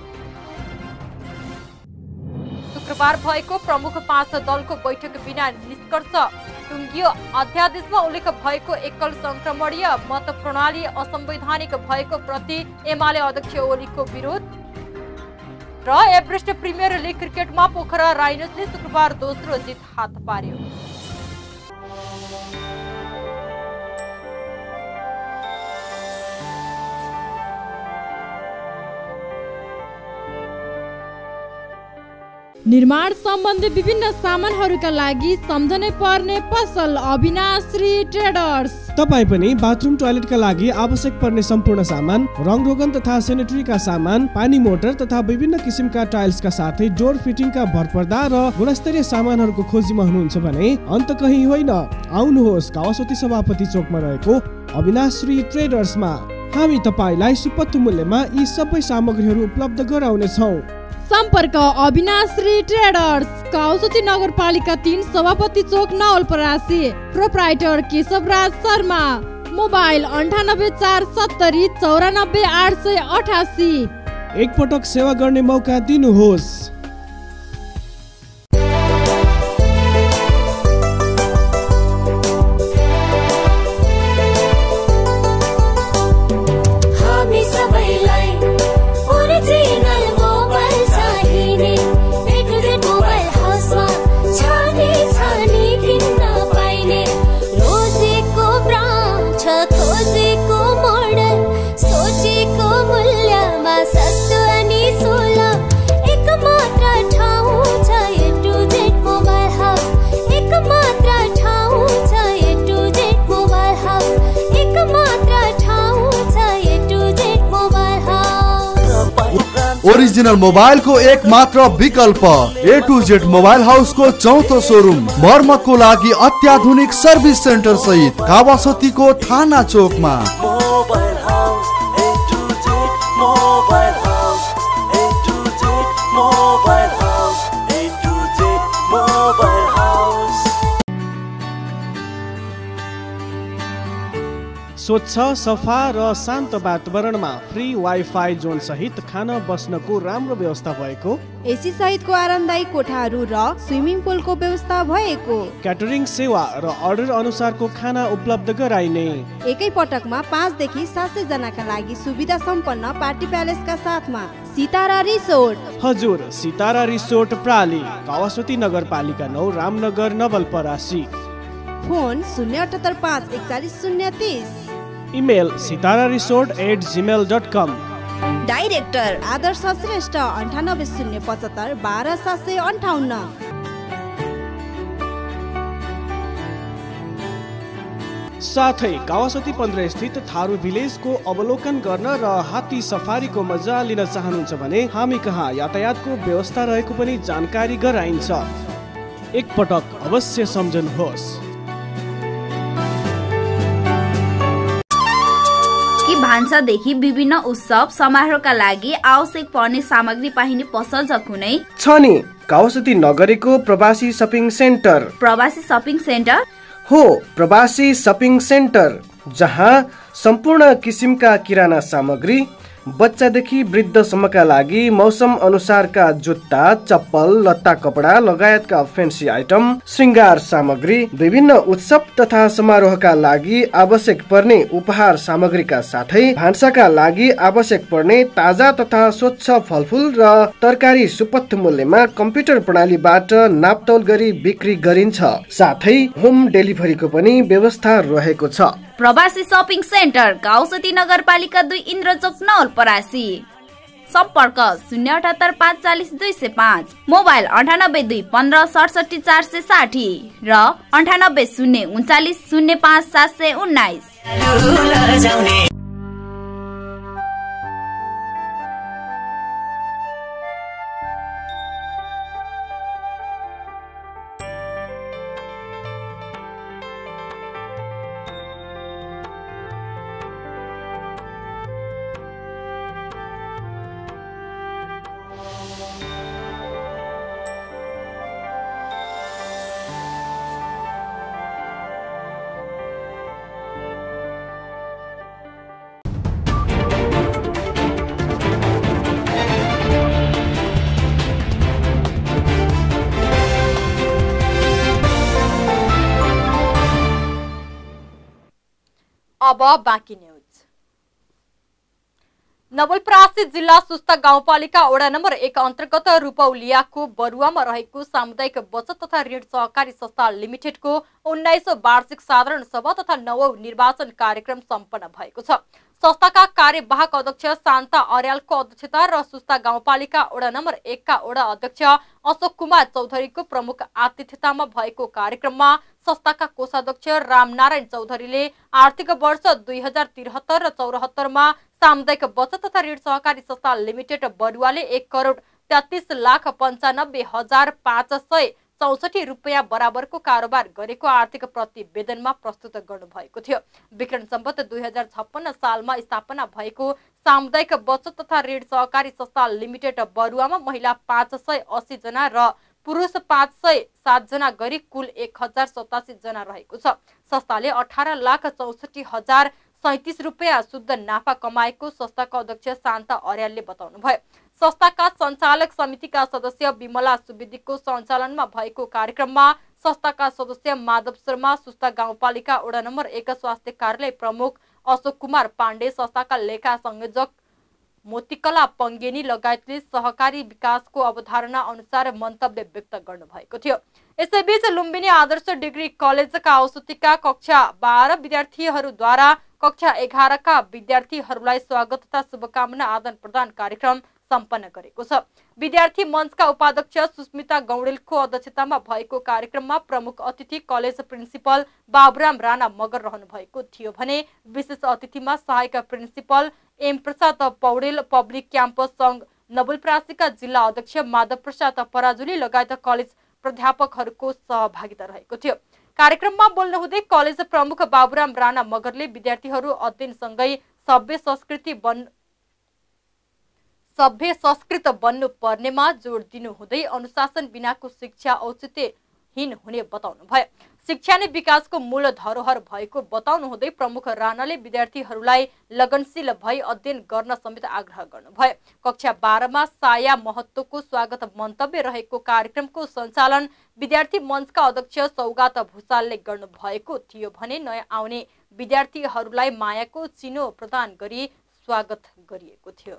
Speaker 1: शुक्रबार भएको प्रमुख पाँच दलको बैठक बिना निष्कर्ष टुङ्गियो। अध्यादेशमा उल्लेख भएको एकल संक्रमणीय मत प्रणाली असंवैधानिक भएको प्रति एमाले अध्यक्ष ओलीको विरोध। र एभरेस्ट प्रिमियर लिग क्रिकेटमा पोखरा राइनर्सले शुक्रबार दोस्रो जित हात पार्यो।
Speaker 8: निर्माण सम्बन्धी विभिन्न सामानहरूका लागि सम्झनै पर्ने पसल अविनाश्री ट्रेडर्स।
Speaker 9: तपाईँ पनि बाथरुम टोयलेटका लागि आवश्यक पर्ने सम्पूर्ण सामान, रङ रोगन तथा सेनेटरीका सामान, पानी मोटर तथा विभिन्न किसिमका टाइल्सका साथै डोर फिटिङका भरपर्दा र गुणस्तरीय सामानहरूको खोजीमा हुनुहुन्छ भने अन्त कहीँ होइन, आउनुहोस् कावासोती सभापति चोकमा रहेको अविनाश्री ट्रेडर्समा। हामी तपाईँलाई सुपथ मूल्यमा यी सबै सामग्रीहरू उपलब्ध गराउनेछौँ।
Speaker 8: सम्पर्क अविनाश्री ट्रेडर्स, काउसोती नगरपालिका तीन, सभापति चोक, नवलपरासी। प्रोप्राइटर केशवराज शर्मा। मोबाइल अन्ठानब्बे चार सत्तरी चौरानब्बे आठ सय अठासी।
Speaker 9: एकपटक सेवा गर्ने मौका दिनुहोस्।
Speaker 10: ओरिजिनल मोबाइल को एक मात्र विकल्प A to Z mobile house को चौथो शोरूम मर्मतको लागि अत्याधुनिक सर्भिस सेन्टर सहित कावासोती को थाना चोक में।
Speaker 9: स्वच्छ सफा र शान्त वातावरणमा फ्री वाइफाई जोन सहित खान बस्नको राम्रो व्यवस्था भएको,
Speaker 11: एसी सहितको आरामदायी कोठाहरू र स्विमिङ पुलको व्यवस्था भएको,
Speaker 9: क्याटरिङ सेवा र अर्डर अनुसारको खाना उपलब्ध गराइने,
Speaker 11: एकै पटकमा पाँच देखि सात सय जनाका लागि सुविधा सम्पन्न पार्टी प्यालेसका साथमा सितारा रिसोर्ट।
Speaker 9: हजुर, सितारा रिसोर्ट प्राली, कावासोती नगरपालिका नौ, रामनगर, नवलपरासी।
Speaker 11: फोन शून्य अठहत्तर पाँच एकचालिस शून्य तीस।
Speaker 9: Email Sitara resort at gmail dot com.
Speaker 11: Director Adarsh Shrestha, अन्ठानब्बे शून्य पचहत्तर बाह्र सात सय अन्ठाउन्न।
Speaker 9: साथै कावासोती पन्ध्र स्थित थारू भिलेजको अवलोकन गर्न र हात्ती सफारीको मजा लिन चाहनुहुन्छ भने हामी कहाँ यातायातको व्यवस्था रहेको पनि जानकारी गराइन्छ। एकपटक अवश्य सम्झनुहोस्।
Speaker 12: भान्सादेखि विभिन्न उत्सव समारोहका लागि आवश्यक पर्ने सामग्री पाइने पसल छ कुनै?
Speaker 9: छ नि, कावासोती नगरीको Prabasi shopping centre.
Speaker 12: Prabasi shopping centre
Speaker 9: हो, प्रवासी शपिङ सेन्टर जहाँ सम्पूर्ण किसिमका किराना सामग्री, बच्चादेखि वृद्धसम्मका लागि मौसम अनुसारका जुत्ता, चप्पल, लत्ता, कपडा लगायतका फेन्सी आइटम, श्रृंगार सामग्री, विभिन्न उत्सव तथा समारोहका लागि आवश्यक पर्ने उपहार सामग्रीका साथै भान्साका लागि आवश्यक पर्ने ताजा तथा स्वच्छ फलफुल र तरकारी सुपथ मूल्यमा कम्प्युटर प्रणालीबाट नापतोल गरी बिक्री गरिन्छ। साथै होम डेलिभरीको पनि व्यवस्था रहेको छ।
Speaker 12: प्रवासी शपिङ सेन्टर, काउसोती नगरपालिका दुई, इन्द्रचोक, नवलपरासी। सम्पर्क शून्य अठहत्तर पाँच चालिस दुई सय पाँच, मोबाइल अन्ठानब्बे दुई पन्ध्र सडसठी चार सय साठी र अन्ठानब्बे शून्य उन्चालिस शून्य पाँच सात सय उन्नाइस।
Speaker 1: अब बाँकी न्यूज। नवलपरासी जिल्ला सुस्ता गाउँपालिका वडा नम्बर एक अन्तर्गत रूपौलियाको बरुवामा रहेको सामुदायिक बचत तथा ऋण सहकारी संस्था लिमिटेडको उन्नाइसौं वार्षिक साधारण सभा तथा नवौं निर्वाचन कार्यक्रम सम्पन्न भएको छ। संस्थाका कार्यवाहक अध्यक्ष शान्ता अर्यालको अध्यक्षता र सुस्ता गाउँपालिका वडा नम्बर एक का वडा अध्यक्ष अशोक कुमार चौधरीको प्रमुख आतिथ्यतामा भएको कार्यक्रममा संस्थाका कोषाध्यक्ष रामनारायण चौधरीले आर्थिक वर्ष दुई हजार त्रिहत्तर र चौरात्तरमा सामुदायिक बचत तथा ऋण सहकारी संस्था लिमिटेड बरुवाले एक करोड तेत्तीस लाख पञ्चानब्बे हजार पाँच सय चौसठी रुपियाँ बराबरको कारोबार गरेको आर्थिक प्रतिवेदनमा प्रस्तुत गर्नुभएको थियो। विक्रम सम्वत दुई हजार छप्पन्न सालमा स्थापना भएको सामुदायिक बचत तथा ऋण सहकारी संस्था लिमिटेड बरुवामा महिला पाँच सय अस्सी जना र पुरुष पाँच सय सात जना गरी कुल एक हजार सतासी जना रहेको छ। संस्थाले अठार लाख चौसठी हजार सैतिस रुपियाँ शुद्ध नाफा कमाएको संस्थाका अध्यक्ष शान्ता अर्यालले बताउनुभयो। संस्थाका सञ्चालक समितिका सदस्य विमला सुवेदीको सञ्चालनमा भएको कार्यक्रममा संस्थाका सदस्य माधव शर्मा, सुस्ता गाउँपालिका वडा नम्बर एक स्वास्थ्य कार्यालय प्रमुख अशोक कुमार पाण्डे, संस्थाका लेखा संयोजक मोतीकला पंगेनी लगायतले सहकारी विकासको अवधारणा अनुसार मन्तव्य व्यक्त गर्नुभएको थियो। यसैबीच लुम्बिनी आदर्श डिग्री कलेजका औषधिका कक्षा बाह्र विद्यार्थीहरूद्वारा कक्षा एघार का विद्यार्थीहरूलाई स्वागत तथा शुभकामना आदान प्रदान कार्यक्रम सम्पन्न गरेको छ। विद्यार्थी मञ्चका उपाध्यक्ष सुस्मिता गौडेलको अध्यक्षतामा भएको कार्यक्रममा प्रमुख अतिथि कलेज प्रिन्सिपल बाबुराम राणा मगर रहनु भएको थियो भने विशेष अतिथिमा सहायक principal M Prasad Paudel, public campus संघ नवलपरासीका जिल्ला अध्यक्ष माधव प्रसाद पराजुली लगायत कलेज प्राध्यापकहरूको सहभागिता रहेको थियो। कार्यक्रममा बोल्नुहुँदै कलेज प्रमुख बाबुराम राणा मगरले विद्यार्थीहरू अध्ययनसँगै सभ्य संस्कृति बन् सभ्य संस्कृत बन्नु पर्नेमा जोड दिनुहुँदै अनुशासन बिनाको शिक्षा औचित्यहीन हुने बताउनुभयो। शिक्षा नै विकासको मूल धरोहर भएको बताउनुहुँदै प्रमुख राणाले विद्यार्थीहरूलाई लगनशील भई अध्ययन गर्न समेत आग्रह गर्नुभयो। कक्षा बाह्रमा साया महत्वको स्वागत मन्तव्य रहेको कार्यक्रमको सञ्चालन विद्यार्थी मञ्चका अध्यक्ष सौगात भूषालले गर्नुभएको थियो भने नयाँ आउने विद्यार्थीहरूलाई मायाको चिनो प्रदान गरी स्वागत गरिएको थियो।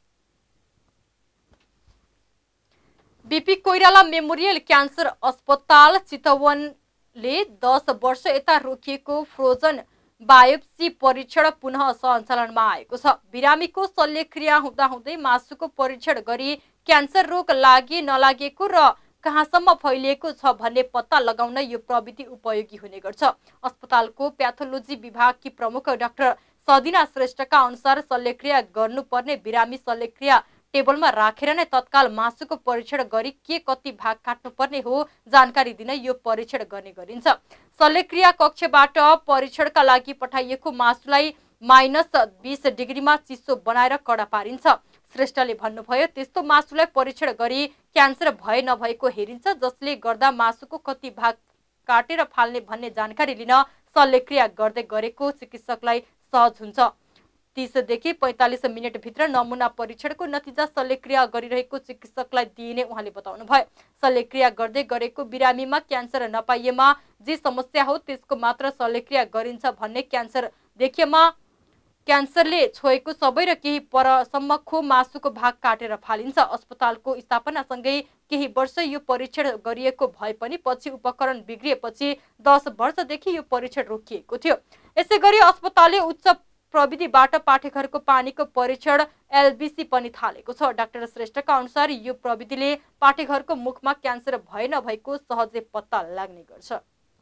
Speaker 1: बीपी कोइराला मेमोरियल क्यान्सर अस्पताल चितवनले दस वर्ष यता रोकिएको फ्रोजन बायोप्सी परीक्षण पुनः सञ्चालनमा आएको छ। बिरामीको शल्यक्रिया हुँदाहुँदै मासुको परीक्षण गरी क्यान्सर रोग लागि नलागेको र कहाँसम्म फैलिएको छ भन्ने पत्ता लगाउन यो प्रविधि उपयोगी हुने गर्छ। अस्पतालको प्याथोलोजी विभागकी प्रमुख डाक्टर सदिना श्रेष्ठका अनुसार शल्यक्रिया गर्नुपर्ने बिरामी शल्यक्रिया टेबलमा राखेर नै तत्काल मासुको परीक्षण गरी के कति भाग काट्नुपर्ने हो जानकारी दिन यो परीक्षण गर्ने गरिन्छ। शल्यक्रिया कक्षबाट परीक्षणका लागि पठाइएको मासुलाई माइनस बीस डिग्रीमा चिसो बनाएर कडा पारिन्छ। श्रेष्ठले भन्नुभयो, त्यस्तो मासुलाई परीक्षण गरी क्यान्सर भए नभएको हेरिन्छ, जसले गर्दा मासुको कति भाग काटेर फाल्ने भन्ने जानकारी लिन शल्यक्रिया गर्दै गरेको चिकित्सकलाई सहज हुन्छ। तीस देखि पैंतालीस मिनट भित्र नमुना परीक्षणको नतिजा शल्यक्रिया गरिरहेको चिकित्सकलाई दिइने उहाँले बताउनुभयो। शल्यक्रिया गर्दै गरेको बिरामीमा क्यान्सर नपाइएमा जे समस्या हो त्यसको मात्र शल्यक्रिया गरिन्छ भन्ने, क्यान्सर देखिएमा क्यान्सरले छोएको सबै र केही परसम्म खो मासुको भाग काटेर फालिन्छ। अस्पतालको स्थापनासँगै केही वर्ष यो परीक्षण गरिएको भए पनि पछि उपकरण बिग्रिएपछि दस वर्षदेखि यो परीक्षण रोकिएको थियो। यसैगरी अस्पतालले उच्च प्रविधिबाट पाठेघरको पानीको परीक्षण एलबीसी पनि थालेको छ। डाक्टर श्रेष्ठका अनुसार यो प्रविधिले पाठेघरको मुखमा क्यान्सर भए नभएको सहजै पत्ता लाग्ने गर्छ।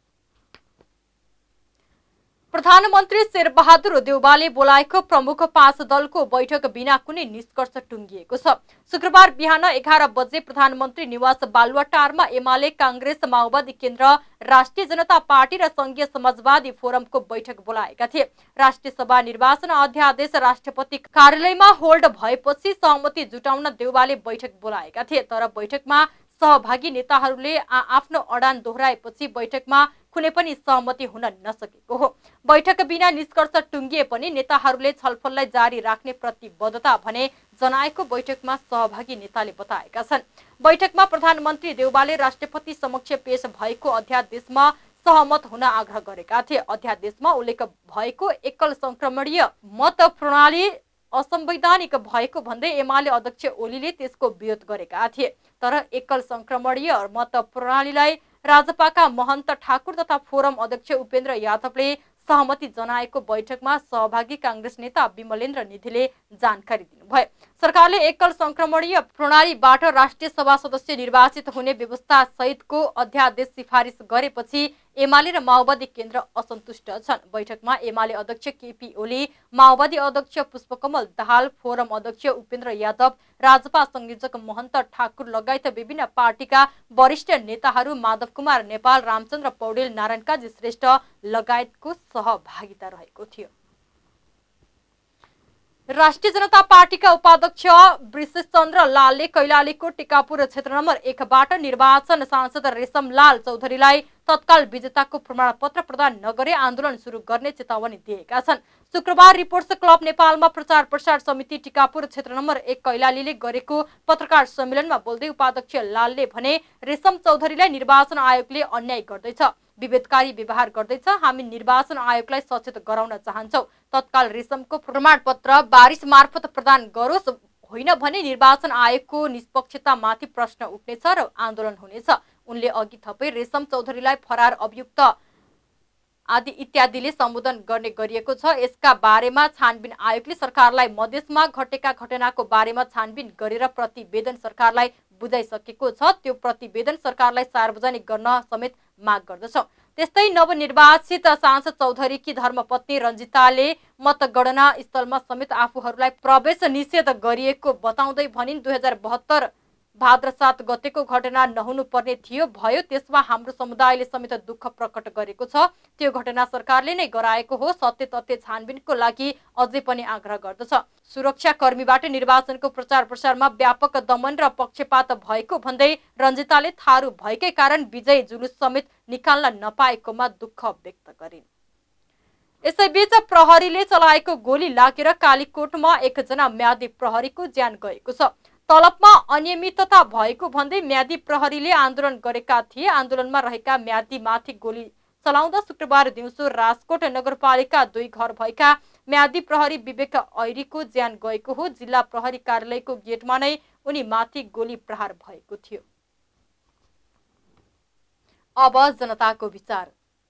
Speaker 1: प्रधानमन्त्री शेरबहादुर देउवाले बोलाएको प्रमुख पाँच दलको बैठक बिना कुनै निष्कर्ष टुङ्गिएको छ। शुक्रबार बिहान एघार बजे प्रधानमन्त्री निवास बालुवाटारमा एमाले, कांग्रेस, माओवादी केन्द्र, राष्ट्रिय जनता पार्टी र संघीय समाजवादी फोरमको बैठक बोलाएका थिए। राष्ट्रिय सभा निर्वाचन अध्यादेश राष्ट्रपति कार्यालयमा होल्ड भएपछि सहमति जुटाउन देउवाले बैठक बोलाएका थिए। तर बैठकमा सहभागी नेताहरूले आफ्नो अडान दोहोऱ्याएपछि बैठकमा कुनै पनि सहमति हुन नसकेको हो। बैठक बिना निष्कर्ष टुङ्गिए पनि नेताहरूले छलफललाई जारी राख्ने प्रतिबद्धता भने जनाएको बैठकमा सहभागी नेताले बताएका छन्। बैठकमा प्रधानमन्त्री देउवाले राष्ट्रपति समक्ष पेश भएको अध्यादेशमा सहमत हुन आग्रह गरेका थिए। अध्यादेशमा उल्लेख भएको एकल संक्रमणीय मत प्रणाली असंवैधानिक भएको भन्दै एमाले अध्यक्ष ओलीले त्यसको विरोध गरेका थिए। तर एकल संक्रमणीय मत प्रणालीलाई राजपाका महन्त ठाकुर तथा फोरम अध्यक्ष उपेन्द्र यादवले सहमति जनाएको बैठकमा सहभागी कांग्रेस नेता विमलेन्द्र निधिले जानकारी दिनुभयो। सरकारले एकल संक्रमणीय प्रणालीबाट राष्ट्रिय सभा सदस्य निर्वाचित हुने व्यवस्था सहितको अध्यादेश सिफारिस गरेपछि एमाले र माओवादी केन्द्र असन्तुष्ट छन्। बैठकमा एमाले अध्यक्ष केपी ओली, माओवादी अध्यक्ष पुष्पकमल दाहाल, फोरम अध्यक्ष उपेन्द्र यादव, राजपा संयोजक महन्त ठाकुर लगायत विभिन्न पार्टीका वरिष्ठ नेताहरू माधव कुमार नेपाल, रामचन्द्र पौडेल, नारायण काजी श्रेष्ठ लगायतको सहभागिता रहेको थियो। राष्ट्रिय जनता पार्टीका उपाध्यक्ष वृषचन्द्र लालले कैलालीको टिकापुर क्षेत्र नम्बर एकबाट निर्वाचन सांसद रेशमलाल चौधरीलाई तत्काल विजेताको प्रमाणपत्र प्रदान नगरे आन्दोलन सुरु गर्ने चेतावनी दिएका छन्। शुक्रबार रिपोर्ट्स क्लब नेपालमा प्रचार प्रसार समिति टिकापुर क्षेत्र नम्बर एक कैलालीले गरेको पत्रकार सम्मेलनमा बोल्दै उपाध्यक्ष लालले भने रेशम चौधरीलाई निर्वाचन आयोगले अन्याय गर्दैछ, विभेदकारी व्यवहार गर्दैछ। हामी निर्वाचन आयोगलाई सचेत गराउन चाहन्छौं। तत्काल रेशमको प्रमाणपत्र बारिश मार्फत प्रदान गरोस्, होइन भने निर्वाचन आयोगको निष्पक्षतामाथि प्रश्न उठ्नेछ र आन्दोलन हुनेछ। उनले अघि थपै रेशम चौधरीलाई फरार अभियुक्त आदि इत्यादिले सम्बोधन गर्ने गरिएको छ। यसका बारेमा छानबिन आयोगले सरकारलाई मधेसमा घटेका घटनाको बारेमा छानबिन गरेर प्रतिवेदन सरकारलाई बुझाइसकेको छ। त्यो प्रतिवेदन सरकारलाई सार्वजनिक गर्न समेत माग गर्दछ। त्यस्तै नवनिर्वाचित सांसद चौधरीकी धर्मपत्नी रञ्जिताले मतगणना स्थलमा समेत आफूहरूलाई प्रवेश निषेध गरिएको बताउँदै भनिन् दुई हजार बहत्तर भाद्र सात गतेको घटना नहुनु पर्ने थियो, भयो। त्यसमा हाम्रो समुदायले समेत दुःख प्रकट गरेको छ। त्यो घटना सरकारले नै गराएको हो। सत्य तथ्य छानबिनको लागि अझै पनि आग्रह गर्दछ। सुरक्षा कर्मीबाट निर्वाचनको प्रचार प्रसारमा व्यापक दमन र पक्षपात भएको भन्दै रञ्जिताले थारू भएकै कारण विजय जुलुस समेत निकाल्न नपाएकोमा दुःख व्यक्त गरिन्। यसैबीच प्रहरीले चलाएको गोली लागेर कालीकोटमा एकजना म्यादी प्रहरीको ज्यान गएको छ। तलबमा अनियमितता भएको भन्दै म्यादी प्रहरीले आन्दोलन गरेका थिए। आन्दोलनमा रहेका म्यादी माथि गोली चलाउँदा शुक्रबार दिउँसो राजकोट नगरपालिका दुई घर भएका म्यादी प्रहरी विवेक ऐरीको ज्यान गएको हो। जिल्ला प्रहरी कार्यालयको गेटमा नै उनी माथि गोली प्रहार भएको थियो। अब जनताको विचार।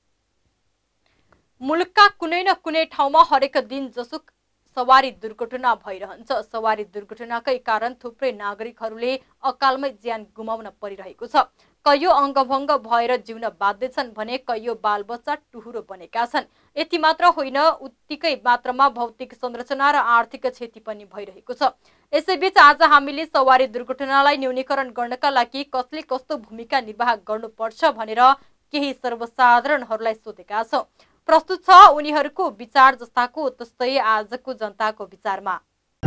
Speaker 1: मुलुकका कुनै न कुनै ठाउँमा हरेक दिन जसो सवारी दुर्घटना भइरहन्छ। सवारी दुर्घटनाकै कारण थुप्रै नागरिकहरूले अकालमै ज्यान गुमाउन परिरहेको छ। कयौं अङ्गभङ्ग भएर जिउन बाध्य छन् भने कयौं बालबच्चा टुहुरो बनेका छन्। यति मात्र होइन, उत्तिकै मात्रामा भौतिक संरचना र आर्थिक क्षति पनि भइरहेको छ। यसैबीच आज हामीले सवारी दुर्घटनालाई न्यूनीकरण गर्नका लागि कसले कस्तो भूमिका निर्वाह गर्नुपर्छ भनेर केही सर्वसाधारणहरूलाई सोधेका छौं। प्रस्तुत छ उनीहरूको विचार जस्ताको तस्तै आजको जनताको विचारमा।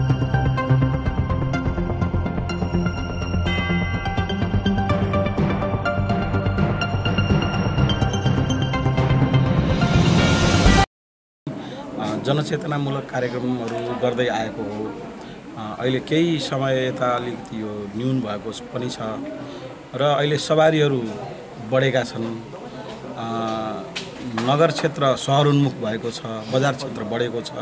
Speaker 13: जनचेतनामूलक कार्यक्रमहरू गर्दै आएको हो। अहिले केही समय यता अलिकति यो न्यून भएको पनि छ र अहिले सवारीहरू बढेका छन्। नगर क्षेत्र सहरोन्मुख भएको छ, बजार क्षेत्र बढेको छ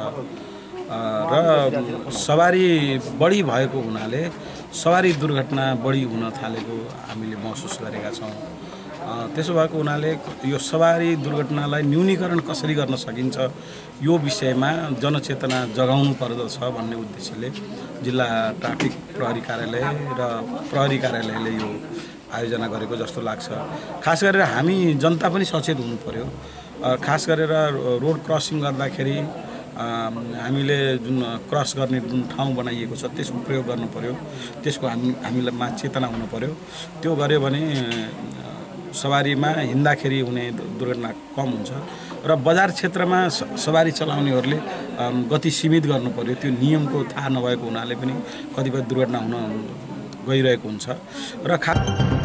Speaker 13: र सवारी बढी भएको हुनाले सवारी दुर्घटना बढी हुन थालेको हामीले महसुस गरेका छौँ। त्यसो भएको हुनाले यो सवारी दुर्घटनालाई न्यूनीकरण कसरी गर्न सकिन्छ यो विषयमा जनचेतना जगाउनु पर्दछ भन्ने उद्देश्यले जिल्ला ट्राफिक प्रहरी कार्यालय र प्रहरी कार्यालयले यो आयोजना गरेको जस्तो लाग्छ। खास गरेर हामी जनता पनि सचेत हुनु पर्यो। खास गरेर रोड क्रसिङ गर्दाखेरि हामीले जुन क्रस गर्ने जुन ठाउँ बनाइएको छ त्यसको प्रयोग गर्नु पर्यो, त्यसको हामी हामीलाई चेतना हुनु पर्यो। त्यो गर्यो भने सवारीमा हिँड्दाखेरि हुने दुर्घटना कम हुन्छ र बजार क्षेत्रमा सवारी चलाउनेहरूले गति सीमित गर्नु पर्यो। त्यो नियमको थाहा नभएको हुनाले पनि कतिपय दुर्घटना हुन गइरहेको हुन्छ र खास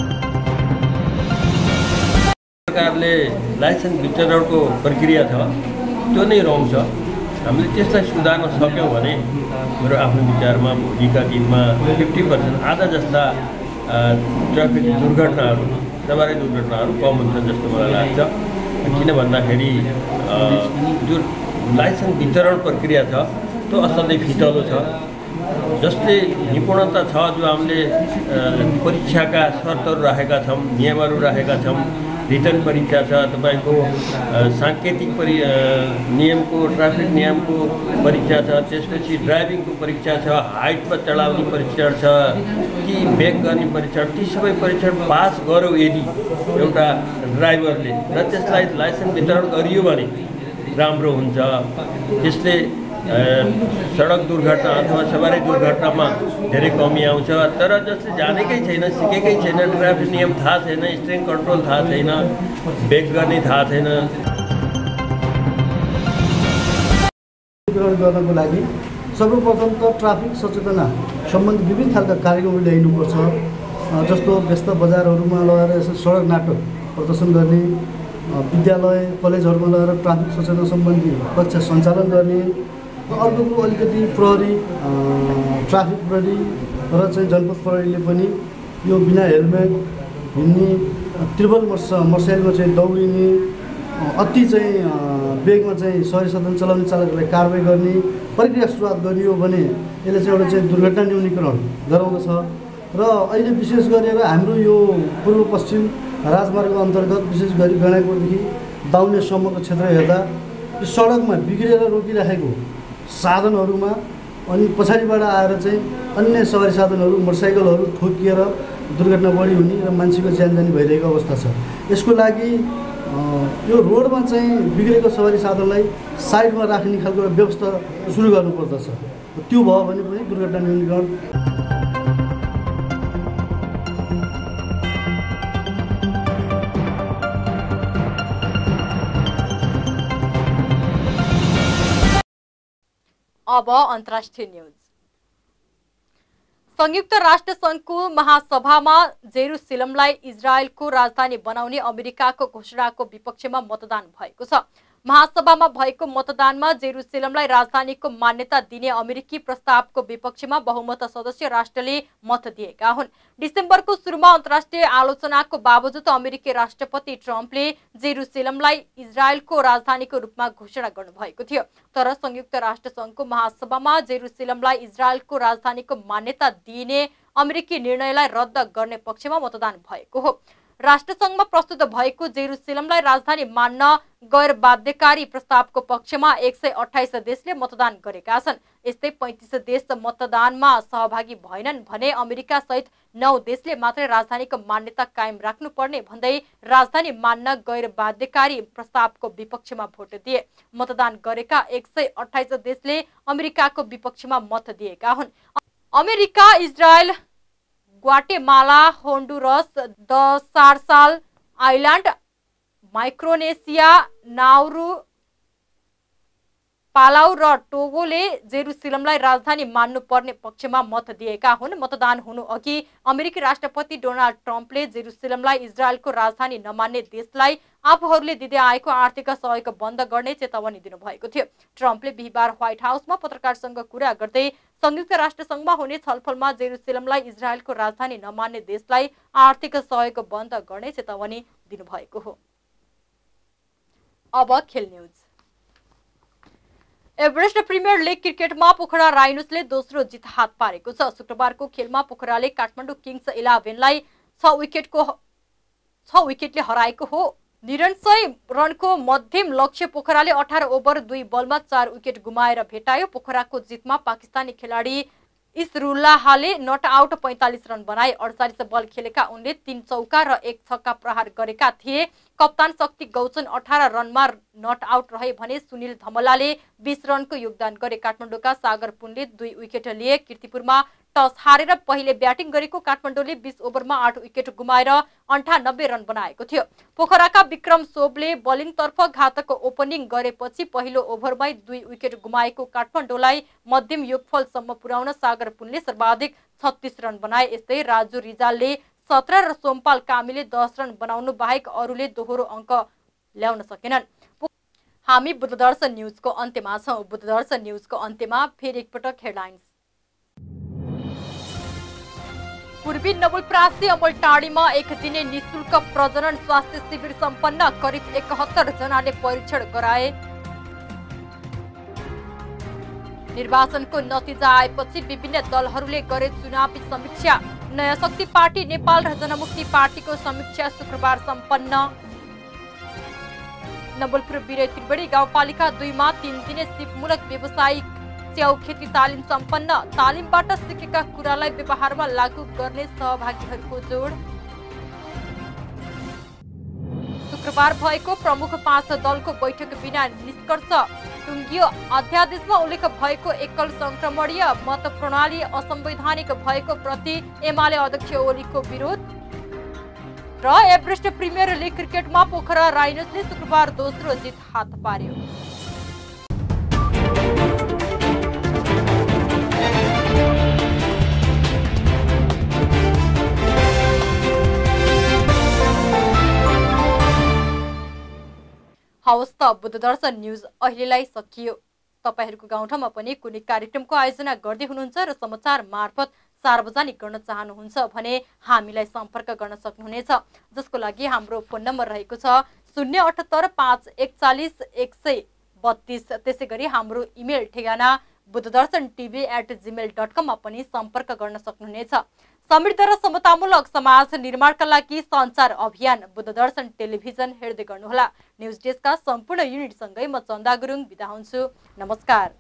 Speaker 14: सरकारले लाइसेन्स वितरणको प्रक्रिया छ त्यो नै रङ छ। हामीले त्यसलाई सुधार्न सक्यौँ भने मेरो आफ्नो विचारमा भोलिका दिनमा फिफ्टी पर्सेन्ट आधा जस्ता ट्राफिक दुर्घटनाहरू सवारी दुर्घटनाहरू कम हुन्छन् जस्तो मलाई लाग्छ। किन भन्दाखेरि जुन लाइसेन्स वितरण प्रक्रिया छ त्यो असाध्यै फितलो छ, जसले निपुणता छ, जो हामीले परीक्षाका शर्तहरू राखेका छौँ, नियमहरू राखेका छौँ। रिटर्न परीक्षा छ, तपाईँको साङ्केतिक परि नियमको ट्राफिक नियमको परीक्षा छ, त्यसपछि ड्राइभिङको परीक्षा छ, हाइटमा चढाउने परीक्षण छ कि ब्रेक गर्ने परीक्षण, ती सबै परीक्षण पास गर्यो यदि एउटा ड्राइभरले र त्यसलाई लाइसेन्स वितरण गरियो भने राम्रो हुन्छ। त्यसले सडक दुर्घटना अथवा सवारी दुर्घटनामा धेरै कमी आउँछ। तर जसले जानेकै छैन, सिकेकै छैन, ट्राफिक नियम थाहा छैन, स्टियरिङ कन्ट्रोल थाहा छैन, ब्रेक गर्ने थाहा छैन,
Speaker 6: गर्नको लागि सर्वप्रथम त ट्राफिक सचेतना सम्बन्धी विभिन्न खालका कार्यक्रमहरू ल्याइनुपर्छ। जस्तो व्यस्त बजारहरूमा लगेर यसो सडक नाटक प्रदर्शन गर्ने, विद्यालय कलेजहरूमा लगेर ट्राफिक सचेतना सम्बन्धी कक्षा सञ्चालन गर्ने। अर्को अलिकति प्रहरी ट्राफिक प्रहरी र चाहिँ जनपद प्रहरीले पनि यो बिना हेलमेट हिँड्ने, त्रिबल मोर्स मोटरसाइकलमा चाहिँ दौडिने, अति चाहिँ वेगमा चाहिँ सवारी साधन चलाउने चालकहरूलाई कारवाही गर्ने प्रक्रिया सुरुवात गरियो भने यसले चाहिँ एउटा चाहिँ दुर्घटना न्यूनीकरण गराउँदछ। र अहिले विशेष गरेर हाम्रो यो पूर्व पश्चिम राजमार्ग अन्तर्गत विशेष गरी गैँडाकोटदेखि दाउनेसम्मको क्षेत्र हेर्दा यो सडकमा बिग्रेर रोकिराखेको साधनहरूमा अनि पछाडिबाट आएर चाहिँ अन्य सवारी साधनहरू मोटरसाइकलहरू ठोकिएर दुर्घटना बढी हुने र मान्छेको ज्यान जानी भइरहेको अवस्था छ। यसको लागि यो रोडमा चाहिँ बिग्रेको सवारी साधनलाई साइडमा राख्ने खालको व्यवस्था सुरु गर्नुपर्दछ। त्यो भयो भने पनि दुर्घटना न्यूनीकरण।
Speaker 1: अब अन्तर्राष्ट्रिय न्यूज। संयुक्त राष्ट्र संघको महासभामा जेरुसलेमलाई इजरायलको राजधानी बनाउने अमेरिकाको घोषणाको विपक्षमा मतदान भएको छ। महासभामा भएको मतदानमा जेरुसलेमलाई राजधानीको मान्यता दिने अमेरिकी प्रस्तावको विपक्षमा बहुमत सदस्य राष्ट्रले मत दिएका हुन्। डिसेम्बरको सुरुमा अन्तर्राष्ट्रिय आलोचनाको बावजुद अमेरिकी राष्ट्रपति ट्रम्पले जेरुसलेमलाई इजरायलको राजधानीको रूपमा घोषणा गर्नुभएको थियो। तर संयुक्त राष्ट्र संघको महासभामा जेरुसलेमलाई इजरायलको राजधानीको मान्यता दिइने अमेरिकी निर्णयलाई रद्द गर्ने पक्षमा मतदान भएको हो। राष्ट्रसंघमा प्रस्तुत भएको जेरुसलेमलाई राजधानी मान्न गैर बाध्यकारी प्रस्तावको पक्षमा एक सय अठाइस देशले मतदान गरेका छन्। यस्तै पैंतीस देश मतदानमा सहभागी भएनन् भने अमेरिका सहित नौ देशले मात्रै राजधानीको मान्यता कायम राख्नुपर्ने भन्दै राजधानी मान्न गैर बाध्यकारी प्रस्तावको विपक्षमा भोट दिए। मतदान गरेका एक सय अठाइस देशले अमेरिकाको विपक्षमा मत दिएका हुन्। America, Israel, Guatemala, Honduras, the Marshall Island, Micronesia, Nauru, Palau र टोगोले जेरुसलेमलाई राजधानी मान्नुपर्ने पक्षमा मत दिएका हुन्। मतदान हुनु अघि अमेरिकी राष्ट्रपति डोनाल्ड ट्रम्पले जेरुसलेमलाई इजरायलको राजधानी नमान्ने देशलाई आफूहरूले दिँदै आएको आर्थिक सहयोग बन्द गर्ने चेतावनी दिनुभएको थियो। ट्रम्पले बिहिबार व्हाइट हाउसमा पत्रकारसँग कुरा गर्दै संयुक्त राष्ट्र संघमा हुने छलफलमा जेरुसलेमलाई इजरायलको राजधानी नमान्ने देशलाई आर्थिक सहयोग बन्द गर्ने चेतावनी दिनुभएको हो। अब खेल न्यूज। एभरेस्ट प्रिमियर लिग क्रिकेटमा पोखरा राइनोसले दोस्रो जित हात पारेको छ। शुक्रबारको खेलमा पोखराले काठमाडौँ किङ्स इलेभेनलाई छ विकेटको छ विकेटले हराएको हो। निरन्सय रनको मध्यम लक्ष्य पोखराले अठार ओभर दुई बलमा चार विकेट गुमाएर भेटायो। पोखराको जितमा पाकिस्तानी खेलाडी इसरुल्लाहले नट आउट पैंतालीस रन बनाए। अडचालीस बल खेलेका उनले तीन चौका र एक छक्का प्रहार गरेका थिए। कप्तान शक्ति गौचन अठार रनमा नट आउट रहे भने सुनिल धमलाले बीस रनको योगदान गरे। काठमाडौँका सागर पुनले दुई विकेट लिए। कीर्तिपुरमा टस हारेर पहिले ब्याटिङ गरेको काठमाडौँले बीस ओभरमा आठ विकेट गुमाएर अन्ठानब्बे रन बनाएको थियो। पोखराका विक्रम सोबले बलिङतर्फ घातक ओपनिङ गरेपछि पहिलो ओभरमै दुई विकेट गुमाएको काठमाडौँलाई मध्यम योगफलसम्म पुर्याउन सागर पुनले सर्वाधिक छत्तीस रन बनाए। यस्तै राजु रिजालले सत्रह र सोमपाल कामीले दस रन बनाउनु बाहेक अरूले दोहोरो अङ्क ल्याउन सकेनन्। हामी बुद्धदर्शन न्युजको अन्त्यमा छौं। बुद्धदर्शन न्युजको अन्त्यमा फेरि एकपटक हेडलाइन्स। पूर्वी नवलपरासी अमलटाढीमा एक दिने निशुल्क प्रजनन स्वास्थ्य शिविर सम्पन्न। करिब एकहत्तर जनाले परीक्षण गराए। निर्वाचनको नतिजा आएपछि विभिन्न दलहरूले गरे चुनावी समीक्षा। नयाँ शक्ति पार्टी नेपाल र जनमुक्ति पार्टीको समीक्षा शुक्रबार सम्पन्न। नवलपुर बिरे त्रिवेणी गाउँपालिका दुईमा तीन दिने सिपमूलक व्यावसायिक च्याउ खेती तालिम सम्पन्न। तालिमबाट सिकेका कुरालाई व्यवहारमा लागू गर्ने सहभागीहरूको जोड। शुक्रबार भएको प्रमुख पाँच दलको बैठक बिना निष्कर्ष टुङ्गियो। अध्यादेशमा उल्लेख भएको एकल संक्रमणीय मत प्रणाली असंवैधानिक भएको प्रति एमाले अध्यक्ष ओलीको विरोध। र एभरेस्ट प्रिमियर लिग क्रिकेटमा पोखरा राइनर्सले शुक्रबार दोस्रो जित हात पार्यो। हवस् त बुद्धदर्शन न्युज अहिलेलाई सकियो। तपाईहरूको गाउँठाउँमा पनि कुनै कार्यक्रमको आयोजना गर्दै हुनुहुन्छ र समाचार मार्फत सार्वजनिक गर्न चाहनुहुन्छ भने हामीलाई सम्पर्क गर्न सक्नुहुनेछ, जसको लागि हाम्रो फोन नम्बर रहेको छ शून्य अठहत्तर पाँच एकचालिस एक सय बत्तीस। त्यसै गरी हाम्रो इमेल ठेगाना Buddhadarshan TV at gmail dot कममा पनि सम्पर्क गर्न सक्नुहुनेछ। समृद्ध र समतामूलक समाज निर्माणका लागि सञ्चार अभियान बुद्धदर्शन टेलिभिजन हेर्दै गर्नुहोला। न्युज डेस्कका सम्पूर्ण युनिटसँगै म चन्दा गुरुङ बिदा हुन्छु। नमस्कार।